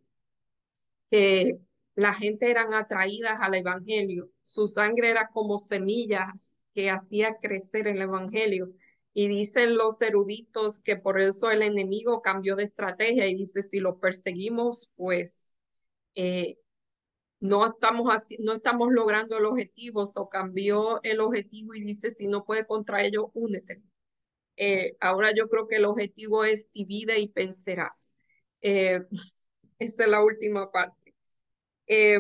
que la gente eran atraídas al evangelio. Su sangre era como semillas que hacía crecer el evangelio. Y dicen los eruditos que por eso el enemigo cambió de estrategia y dice, si lo perseguimos, pues eh, no estamos así, no estamos logrando el objetivo, o cambió el objetivo y dice, si no puede contra ellos, únete. Eh, ahora yo creo que el objetivo es divide y vencerás. Eh, esa es la última parte. Eh,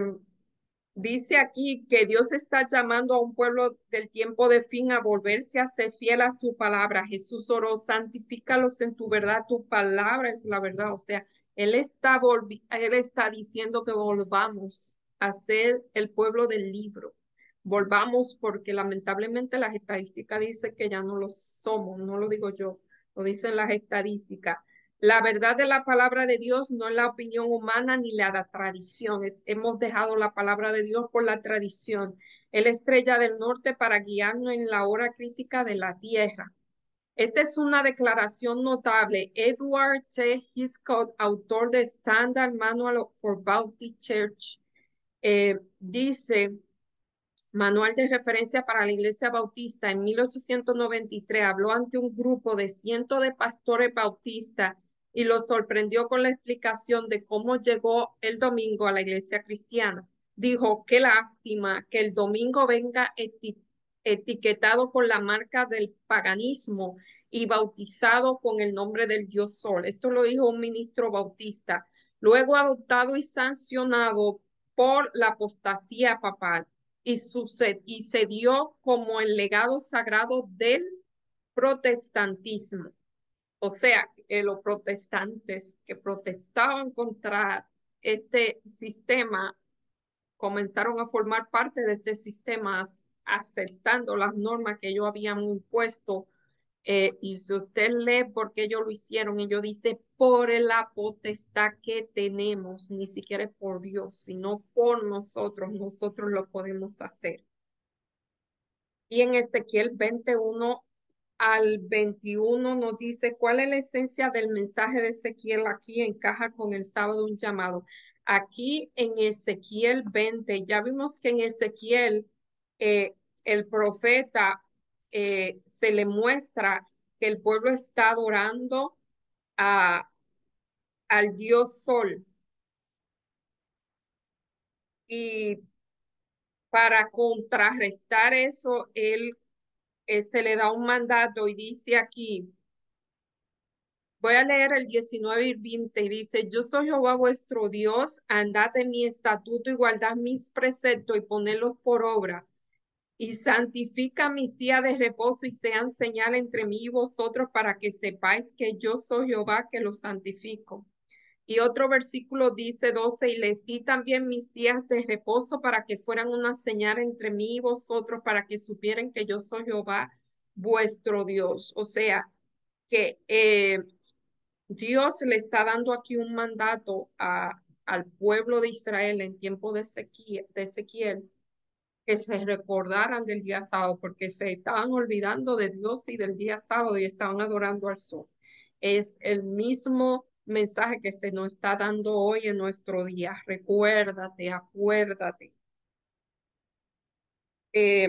Dice aquí que Dios está llamando a un pueblo del tiempo de fin a volverse a ser fiel a su palabra. Jesús oró, santifícalos en tu verdad, tu palabra es la verdad. O sea, Él está, él está diciendo que volvamos a ser el pueblo del libro. Volvamos porque lamentablemente las estadísticas dicen que ya no lo somos, no lo digo yo, lo dicen las estadísticas. La verdad de la palabra de Dios no es la opinión humana ni la, la tradición. Hemos dejado la palabra de Dios por la tradición. Es la estrella del norte para guiarnos en la hora crítica de la tierra. Esta es una declaración notable. Edward T. Hitchcock, autor de Standard Manual for Baptist Church, eh, dice, Manual de referencia para la Iglesia Bautista, en mil ochocientos noventa y tres habló ante un grupo de cientos de pastores bautistas y los sorprendió con la explicación de cómo llegó el domingo a la iglesia cristiana. Dijo, qué lástima que el domingo venga eti etiquetado con la marca del paganismo y bautizado con el nombre del Dios Sol. Esto lo dijo un ministro bautista, luego adoptado y sancionado por la apostasía papal y, suced y se dio como el legado sagrado del protestantismo. O sea, eh, los protestantes que protestaban contra este sistema comenzaron a formar parte de este sistema, aceptando las normas que ellos habían impuesto. Eh, y si usted lee por qué ellos lo hicieron, ellos dicen por la potestad que tenemos, ni siquiera es por Dios, sino por nosotros, nosotros lo podemos hacer. Y en Ezequiel veintiuno al veintiuno nos dice cuál es la esencia del mensaje de Ezequiel. Aquí encaja con el sábado un llamado. Aquí en Ezequiel veinte, ya vimos que en Ezequiel eh, el profeta eh, se le muestra que el pueblo está adorando a, al Dios Sol. Y para contrarrestar eso, él eh, se le da un mandato y dice aquí, voy a leer el diecinueve y veinte y dice, yo soy Jehová vuestro Dios, andad en mi estatuto y guardad mis preceptos y ponedlos por obra. Y santifica mis días de reposo y sean señal entre mí y vosotros para que sepáis que yo soy Jehová que los santifico. Y otro versículo dice doce, y les di también mis días de reposo para que fueran una señal entre mí y vosotros, para que supieran que yo soy Jehová vuestro Dios. O sea, que eh, Dios le está dando aquí un mandato a, al pueblo de Israel en tiempo de Ezequiel, de Ezequiel, que se recordaran del día sábado, porque se estaban olvidando de Dios y del día sábado y estaban adorando al sol. Es el mismo mensaje que se nos está dando hoy en nuestro día. Recuérdate, acuérdate. Eh,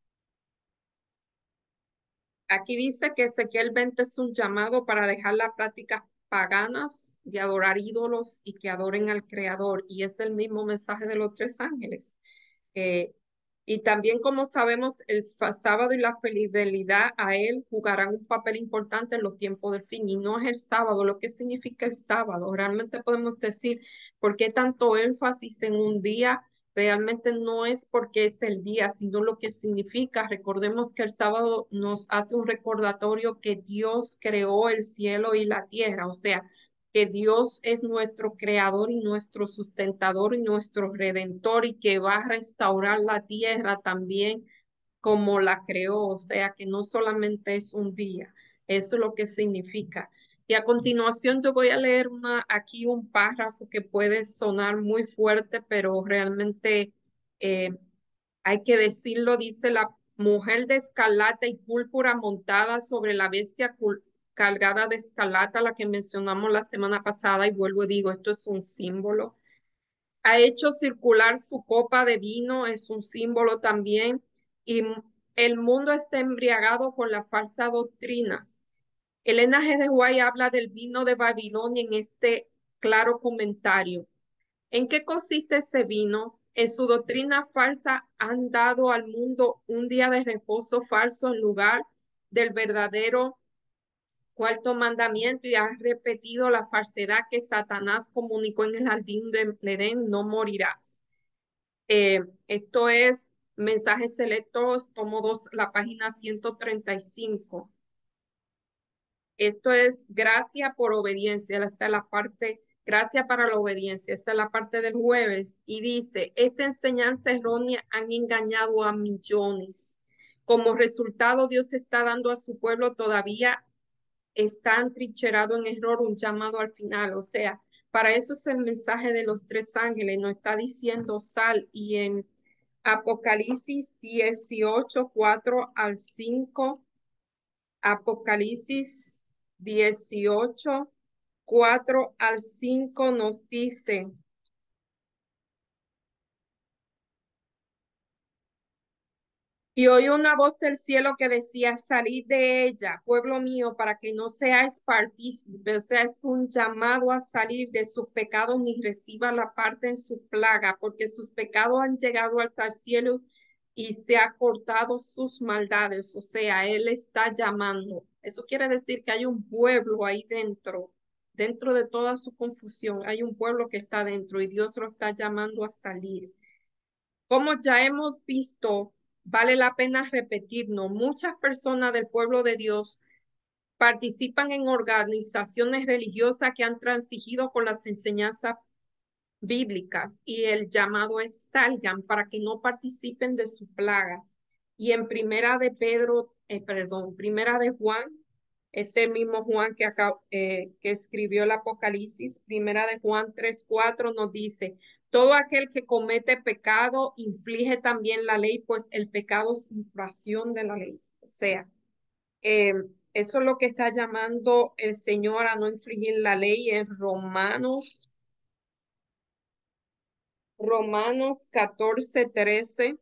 Aquí dice que Ezequiel veinte es un llamado para dejar las prácticas paganas de adorar ídolos y que adoren al Creador. Y es el mismo mensaje de los tres ángeles. Eh, y también, como sabemos, el fa- sábado y la fidelidad a él jugarán un papel importante en los tiempos del fin. Y no es el sábado, lo que significa el sábado. Realmente podemos decir, ¿por qué tanto énfasis en un día? Realmente no es porque es el día, sino lo que significa. Recordemos que el sábado nos hace un recordatorio que Dios creó el cielo y la tierra, o sea, que Dios es nuestro creador y nuestro sustentador y nuestro redentor y que va a restaurar la tierra también como la creó, o sea, que no solamente es un día, eso es lo que significa. Y a continuación yo voy a leer una, aquí un párrafo que puede sonar muy fuerte, pero realmente eh, hay que decirlo, dice la mujer de escarlata y púrpura montada sobre la bestia cul- cargada de escarlata, la que mencionamos la semana pasada, y vuelvo y digo, esto es un símbolo. Ha hecho circular su copa de vino, es un símbolo también, y m- el mundo está embriagado con las falsas doctrinas. Elena G. de White habla del vino de Babilonia en este claro comentario. ¿En qué consiste ese vino? En su doctrina falsa han dado al mundo un día de reposo falso en lugar del verdadero cuarto mandamiento y han repetido la falsedad que Satanás comunicó en el jardín de Edén, no morirás. Eh, esto es Mensajes Selectos, tomo dos, la página ciento treinta y cinco. Esto es gracia por obediencia. Esta es la parte, gracia para la obediencia. Esta es la parte del jueves. Y dice, esta enseñanza errónea han engañado a millones. Como resultado, Dios está dando a su pueblo todavía, está trincherado en error, un llamado al final. O sea, para eso es el mensaje de los tres ángeles. Nos está diciendo sal. Y en Apocalipsis dieciocho cuatro al cinco, Apocalipsis dieciocho cuatro al cinco nos dice, y oí una voz del cielo que decía, salid de ella, pueblo mío, para que no seáis partícipes, o sea, es un llamado a salir de sus pecados ni reciba la parte en su plaga, porque sus pecados han llegado hasta el cielo y se ha cortado sus maldades, o sea, él está llamando. Eso quiere decir que hay un pueblo ahí dentro, dentro de toda su confusión, hay un pueblo que está dentro y Dios lo está llamando a salir. Como ya hemos visto, vale la pena repetirnos, muchas personas del pueblo de Dios participan en organizaciones religiosas que han transigido con las enseñanzas bíblicas y el llamado es salgan para que no participen de sus plagas. Y en primera de Pedro, eh, perdón, primera de Juan, este mismo Juan que, acá, eh, que escribió el Apocalipsis, primera de Juan tres cuatro nos dice, todo aquel que comete pecado inflige también la ley, pues el pecado es infracción de la ley. O sea, eh, eso es lo que está llamando el Señor a no infligir la ley en Romanos Romanos catorce trece.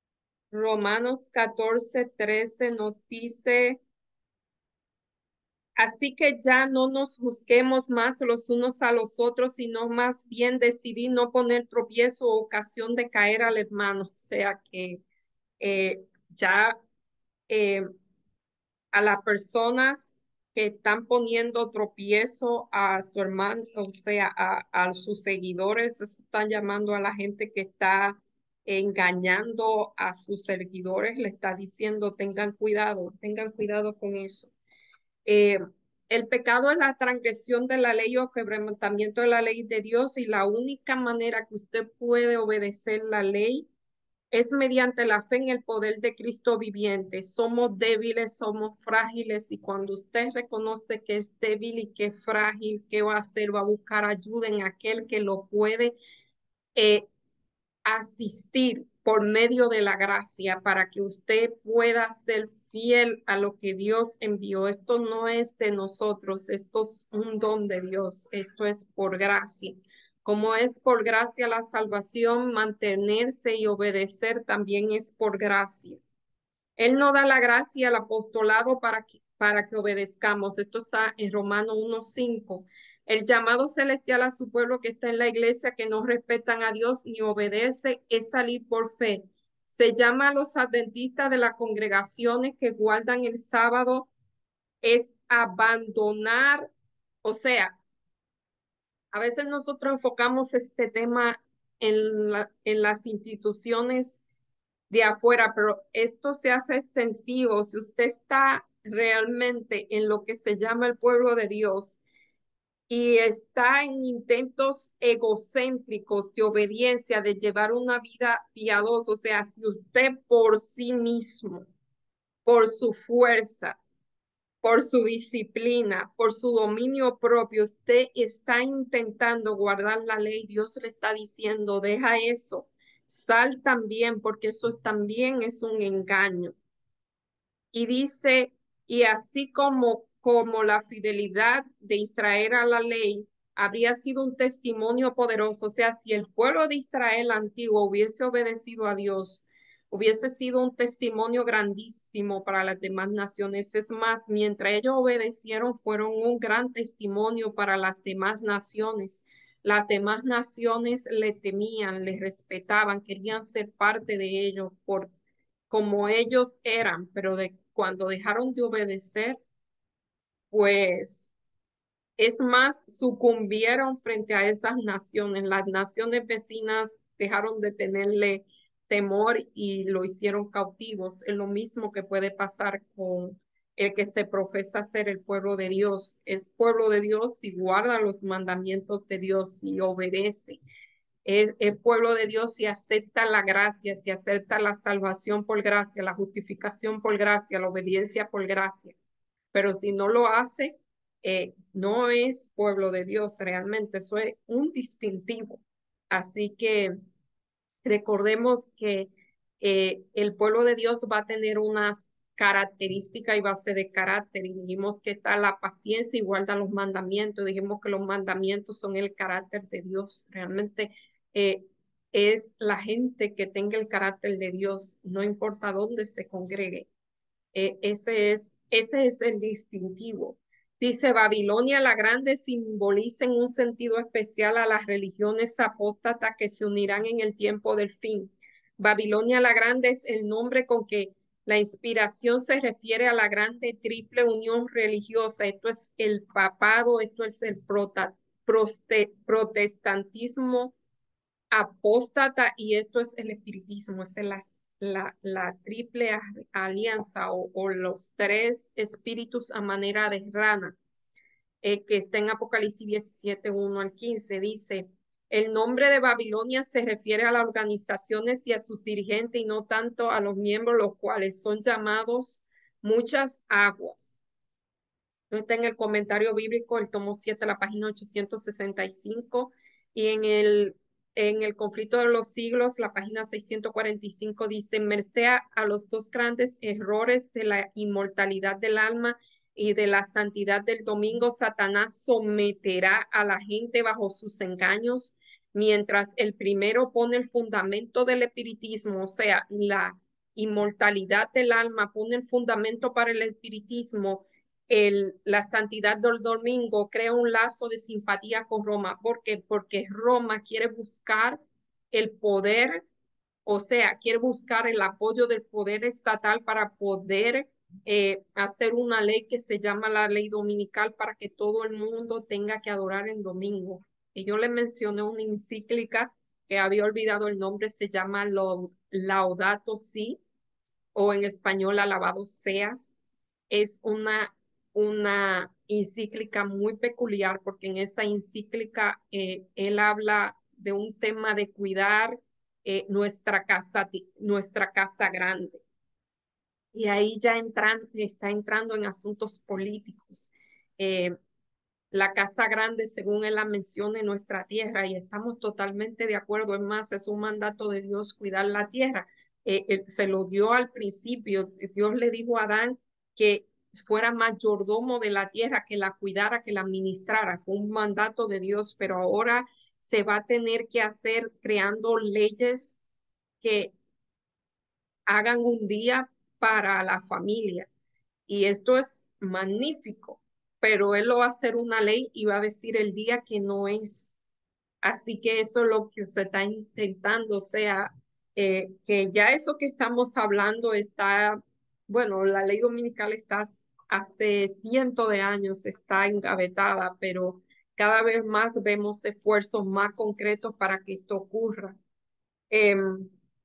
Romanos catorce trece nos dice, Así que ya no nos juzguemos más los unos a los otros, sino más bien decidí no poner tropiezo o ocasión de caer al hermano. O sea que eh, ya eh, a las personas que están poniendo tropiezo a su hermano, o sea, a, a sus seguidores, eso están llamando a la gente que está engañando a sus seguidores, le está diciendo, tengan cuidado, tengan cuidado con eso. Eh, el pecado es la transgresión de la ley o quebrantamiento de la ley de Dios, y la única manera que usted puede obedecer la ley es mediante la fe en el poder de Cristo viviente. Somos débiles, somos frágiles, y cuando usted reconoce que es débil y que es frágil, ¿qué va a hacer? Va a buscar ayuda en aquel que lo puede eh, asistir por medio de la gracia para que usted pueda ser fiel a lo que Dios envió. Esto no es de nosotros, esto es un don de Dios, esto es por gracia. Como es por gracia la salvación, mantenerse y obedecer también es por gracia. Él no da la gracia al apostolado para que, para que obedezcamos. Esto está en Romanos uno cinco. El llamado celestial a su pueblo que está en la iglesia, que no respetan a Dios ni obedece, es salir por fe. Se llama a los adventistas de las congregaciones que guardan el sábado, es abandonar, o sea, a veces nosotros enfocamos este tema en, la, en las instituciones de afuera, pero esto se hace extensivo. Si usted está realmente en lo que se llama el pueblo de Dios y está en intentos egocéntricos de obediencia, de llevar una vida piadosa, o sea, si usted por sí mismo, por su fuerza, por su disciplina, por su dominio propio, usted está intentando guardar la ley, Dios le está diciendo, deja eso, sal también, porque eso también es un engaño. Y dice, y así como, como la fidelidad de Israel a la ley habría sido un testimonio poderoso, o sea, si el pueblo de Israel antiguo hubiese obedecido a Dios, hubiese sido un testimonio grandísimo para las demás naciones. Es más, mientras ellos obedecieron, fueron un gran testimonio para las demás naciones. Las demás naciones le temían, le respetaban, querían ser parte de ellos por como ellos eran, pero de cuando dejaron de obedecer, pues es más, sucumbieron frente a esas naciones. Las naciones vecinas dejaron de tenerle temor y lo hicieron cautivos. Es lo mismo que puede pasar con el que se profesa ser el pueblo de Dios. Es pueblo de Dios y guarda los mandamientos de Dios y obedece. Es, es pueblo de Dios y acepta la gracia, si acepta la salvación por gracia, la justificación por gracia, la obediencia por gracia. Pero si no lo hace, eh, no es pueblo de Dios realmente, eso es un distintivo. Así que recordemos que eh, el pueblo de Dios va a tener unas características y base de carácter. Y dijimos que está la paciencia y guarda los mandamientos. Dijimos que los mandamientos son el carácter de Dios. Realmente eh, es la gente que tenga el carácter de Dios, no importa dónde se congregue. Eh, ese es, ese es el distintivo. Dice, Babilonia la Grande simboliza en un sentido especial a las religiones apóstatas que se unirán en el tiempo del fin. Babilonia la Grande es el nombre con que la inspiración se refiere a la grande triple unión religiosa. Esto es el papado, esto es el prota, proste, protestantismo apóstata, y esto es el espiritismo, es el, la, la triple alianza o, o los tres espíritus a manera de rana, eh, que está en Apocalipsis diecisiete, uno al quince. Dice, el nombre de Babilonia se refiere a las organizaciones y a sus dirigentes y no tanto a los miembros, los cuales son llamados muchas aguas. Está en el comentario bíblico, el tomo siete, la página ochocientos sesenta y cinco, y en el, en el conflicto de los siglos, la página seiscientos cuarenta y cinco, dice, merced a los dos grandes errores de la inmortalidad del alma y de la santidad del domingo, Satanás someterá a la gente bajo sus engaños, mientras el primero pone el fundamento del espiritismo, o sea, la inmortalidad del alma pone el fundamento para el espiritismo. el, la santidad del domingo crea un lazo de simpatía con Roma. ¿Por qué? Porque Roma quiere buscar el poder, o sea, quiere buscar el apoyo del poder estatal para poder eh, hacer una ley que se llama la ley dominical para que todo el mundo tenga que adorar en domingo. Y yo le mencioné una encíclica que había olvidado el nombre, se llama Laudato Si, o en español Alabado Seas. Es una, una encíclica muy peculiar porque en esa encíclica eh, él habla de un tema de cuidar eh, nuestra casa, nuestra casa grande. Y ahí ya entran, está entrando en asuntos políticos. Eh, la casa grande, según él la menciona, en nuestra tierra, y estamos totalmente de acuerdo. Es más, es un mandato de Dios cuidar la tierra. Eh, él se lo dio al principio. Dios le dijo a Adán que fuera mayordomo de la tierra, que la cuidara, que la administrara. Fue un mandato de Dios, pero ahora se va a tener que hacer creando leyes que hagan un día para la familia. Y esto es magnífico, pero él lo va a hacer una ley y va a decir el día que no es. Así que eso es lo que se está intentando, o sea, eh, que ya eso que estamos hablando está, bueno, la ley dominical está hace cientos de años, está engavetada, pero cada vez más vemos esfuerzos más concretos para que esto ocurra. Em,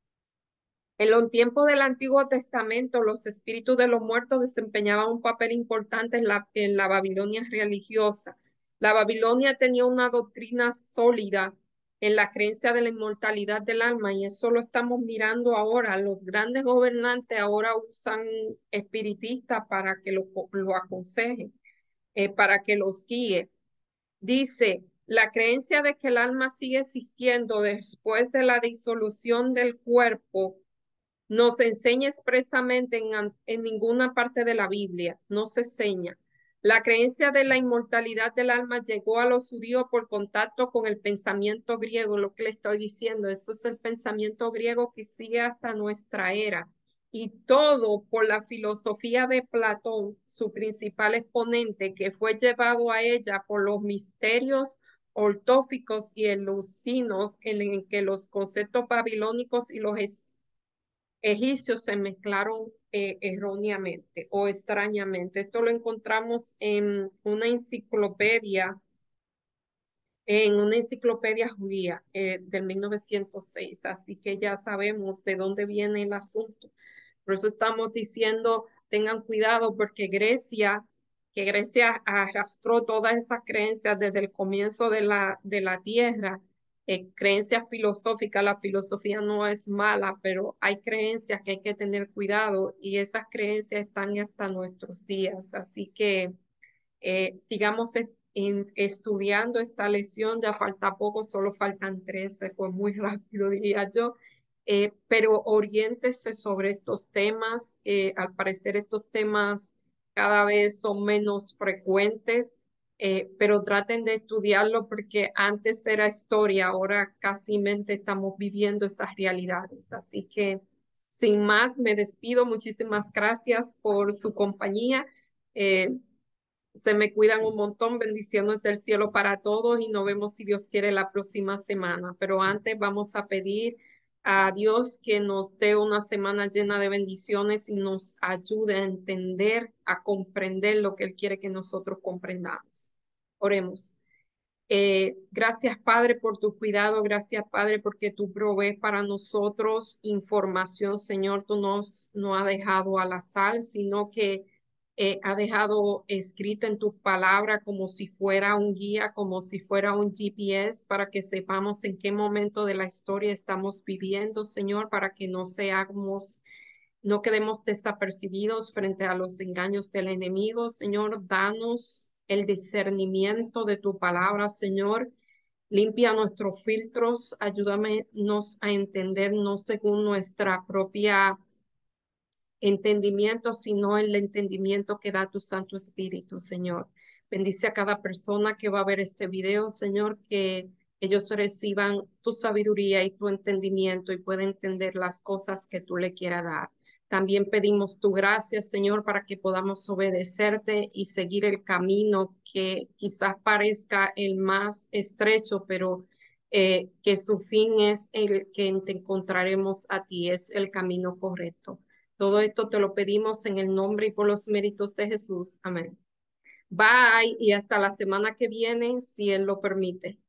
en los tiempos del Antiguo Testamento, los espíritus de los muertos desempeñaban un papel importante en la, en la Babilonia religiosa. La Babilonia tenía una doctrina sólida en la creencia de la inmortalidad del alma, y eso lo estamos mirando ahora. Los grandes gobernantes ahora usan espiritistas para que lo, lo aconsejen, eh, para que los guíe. Dice, la creencia de que el alma sigue existiendo después de la disolución del cuerpo no se enseña expresamente en, en ninguna parte de la Biblia, no se enseña. La creencia de la inmortalidad del alma llegó a los judíos por contacto con el pensamiento griego, lo que le estoy diciendo, eso es el pensamiento griego que sigue hasta nuestra era. Y todo por la filosofía de Platón, su principal exponente, que fue llevado a ella por los misterios ortóficos y elucinos en, en que los conceptos babilónicos y los egipcios se mezclaron eh, erróneamente o extrañamente. Esto lo encontramos en una enciclopedia, en una enciclopedia judía eh, del mil novecientos seis, así que ya sabemos de dónde viene el asunto. Por eso estamos diciendo, tengan cuidado porque Grecia, que Grecia arrastró todas esas creencias desde el comienzo de la, de la tierra, eh, creencias filosóficas. La filosofía no es mala, pero hay creencias que hay que tener cuidado y esas creencias están hasta nuestros días. Así que eh, sigamos en, en estudiando esta lección, ya falta poco, solo faltan trece, fue muy rápido, diría yo. Eh, pero oriéntese sobre estos temas. Eh, al parecer estos temas cada vez son menos frecuentes, eh, pero traten de estudiarlo porque antes era historia, ahora casi mente estamos viviendo esas realidades. Así que sin más, me despido. Muchísimas gracias por su compañía. Eh, Se me cuidan un montón, bendiciones del cielo para todos y nos vemos si Dios quiere la próxima semana. Pero antes vamos a pedir a Dios que nos dé una semana llena de bendiciones y nos ayude a entender, a comprender lo que Él quiere que nosotros comprendamos. Oremos. Eh, gracias, Padre, por tu cuidado. Gracias, Padre, porque tú provees para nosotros información, Señor. Tú nos no has dejado al azar, sino que eh, ha dejado escrito en tu palabra como si fuera un guía, como si fuera un G P S, para que sepamos en qué momento de la historia estamos viviendo, Señor, para que no seamos, no quedemos desapercibidos frente a los engaños del enemigo. Señor, danos el discernimiento de tu palabra, Señor. Limpia nuestros filtros, ayúdanos a entender no según nuestra propia entendimiento, sino el entendimiento que da tu Santo Espíritu, Señor. Bendice a cada persona que va a ver este video, Señor, que ellos reciban tu sabiduría y tu entendimiento y puedan entender las cosas que tú le quieras dar. También pedimos tu gracia, Señor, para que podamos obedecerte y seguir el camino que quizás parezca el más estrecho, pero eh, que su fin es el que te encontraremos a ti, es el camino correcto. Todo esto te lo pedimos en el nombre y por los méritos de Jesús. Amén. Bye y hasta la semana que viene, si Él lo permite.